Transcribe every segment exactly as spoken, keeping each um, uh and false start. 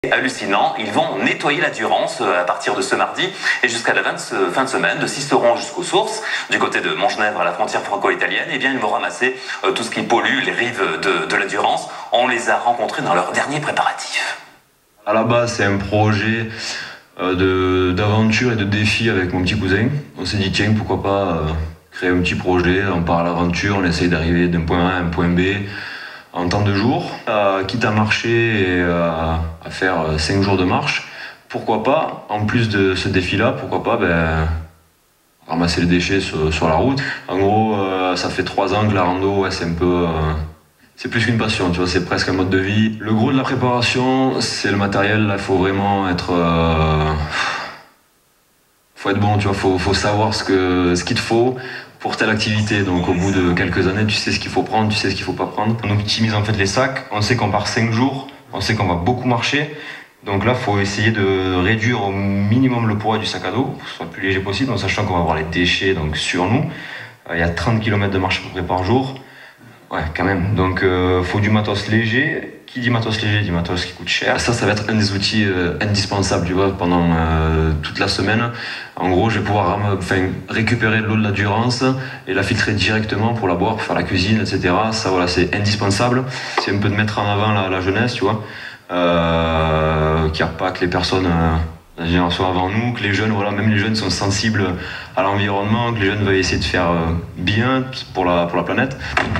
Hallucinant, ils vont nettoyer la Durance à partir de ce mardi et jusqu'à la fin de semaine, de Sisteron jusqu'aux sources, du côté de Montgenèvre à la frontière franco-italienne. Et bien ils vont ramasser euh, tout ce qui pollue les rives de, de la Durance. On les a rencontrés dans leurs derniers préparatifs. À la base, c'est un projet euh, d'aventure et de défi avec mon petit cousin. On s'est dit tiens, pourquoi pas euh, créer un petit projet, on part à l'aventure, on essaye d'arriver d'un point A à un point B en temps de jour, euh, quitte à marcher et euh, à faire cinq jours de marche. Pourquoi pas, en plus de ce défi-là, pourquoi pas ben, ramasser les déchets sur, sur la route. En gros, euh, ça fait trois ans que la rando, ouais, c'est un peu... Euh, c'est plus qu'une passion, tu vois, c'est presque un mode de vie. Le gros de la préparation, c'est le matériel. Là, il faut vraiment être... Euh, faut être bon, tu vois, faut, faut savoir ce que, ce qu'il te faut pour telle activité. Donc au bout de quelques années, tu sais ce qu'il faut prendre, tu sais ce qu'il faut pas prendre. On optimise en fait les sacs, on sait qu'on part cinq jours, on sait qu'on va beaucoup marcher. Donc là, il faut essayer de réduire au minimum le poids du sac à dos, pour que ce soit le plus léger possible, en sachant qu'on va avoir les déchets donc, sur nous. Il y a trente kilomètres de marche à peu près par jour. Ouais, quand même. Donc il euh, faut du matos léger. Qui dit matos léger dit matos qui coûte cher. Ça, ça va être un des outils euh, indispensables, tu vois, pendant euh, toute la semaine. En gros, je vais pouvoir enfin, récupérer l'eau de la Durance et la filtrer directement pour la boire, pour faire la cuisine, et cetera. Ça, voilà, c'est indispensable. C'est un peu de mettre en avant la, la jeunesse, tu vois, euh, qu'il n'y a pas que les personnes... Euh, la génération avant nous, que les jeunes, voilà, même les jeunes sont sensibles à l'environnement, que les jeunes veulent essayer de faire euh, bien pour la, pour la planète.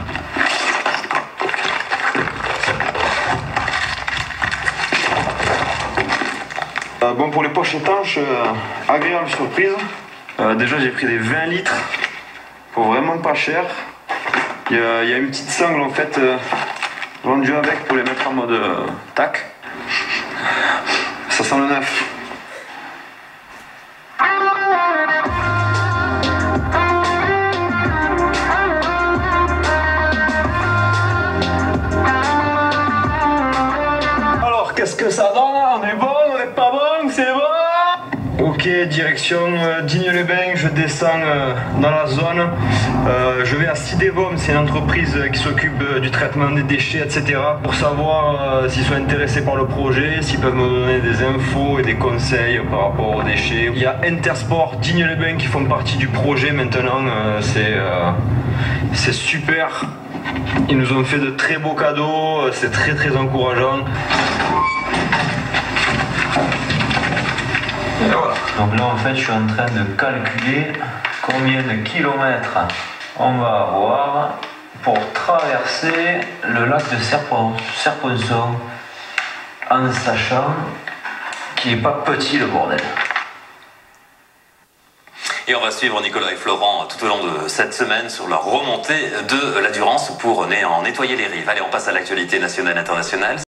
Euh, bon, pour les poches étanches, euh, agréable surprise. Euh, déjà, j'ai pris des vingt litres pour vraiment pas cher. Il y, y a une petite sangle en fait euh, vendue avec pour les mettre en mode euh, tac. Ça sent le neuf. Alors, qu'est-ce que ça donne? On est bon, on n'est pas bon, c'est bon? Ok, direction euh, Digne-les-Bains, je descends euh, dans la zone. Euh, je vais à Sidevum, c'est une entreprise qui s'occupe euh, du traitement des déchets, et cetera. Pour savoir euh, s'ils sont intéressés par le projet, s'ils peuvent me donner des infos et des conseils par rapport aux déchets. Il y a Intersport, Digne-les-Bains qui font partie du projet maintenant. Euh, c'est euh, c'est super. Ils nous ont fait de très beaux cadeaux, c'est très très encourageant. Et voilà. Donc là en fait je suis en train de calculer combien de kilomètres on va avoir pour traverser le lac de Serpon, Serponçon, en sachant qu'il n'est pas petit le bordel. Et on va suivre Nicolas et Florent tout au long de cette semaine sur leur remontée de la Durance pour en nettoyer les rives. Allez, on passe à l'actualité nationale et internationale.